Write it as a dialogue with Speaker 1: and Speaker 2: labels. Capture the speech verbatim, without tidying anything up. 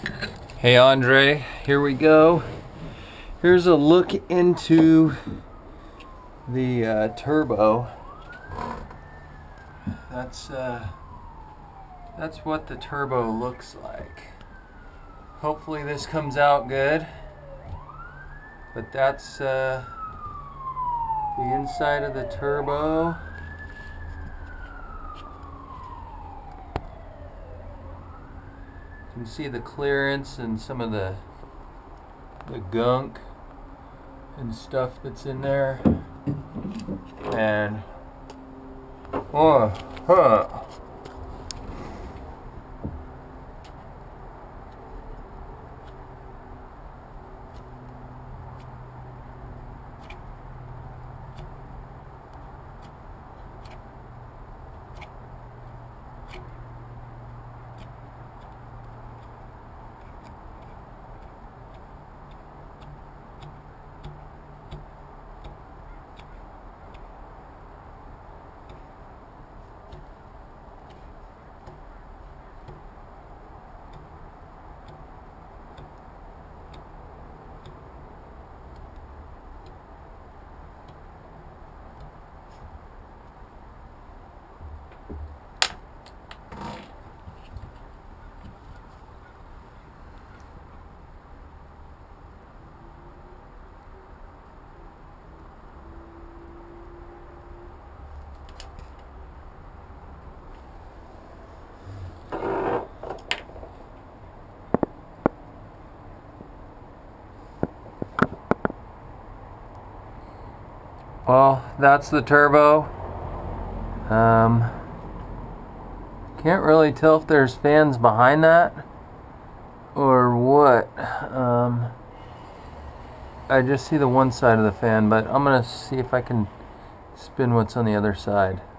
Speaker 1: Hey Andre, here we go. Here's a look into the uh, turbo. That's uh, that's what the turbo looks like. Hopefully this comes out good. But that's uh, the inside of the turbo. You can see the clearance and some of the the gunk and stuff that's in there. And oh, huh. Well, that's the turbo. Um, can't really tell if there's fans behind that or what. Um, I just see the one side of the fan, but I'm gonna see if I can spin what's on the other side.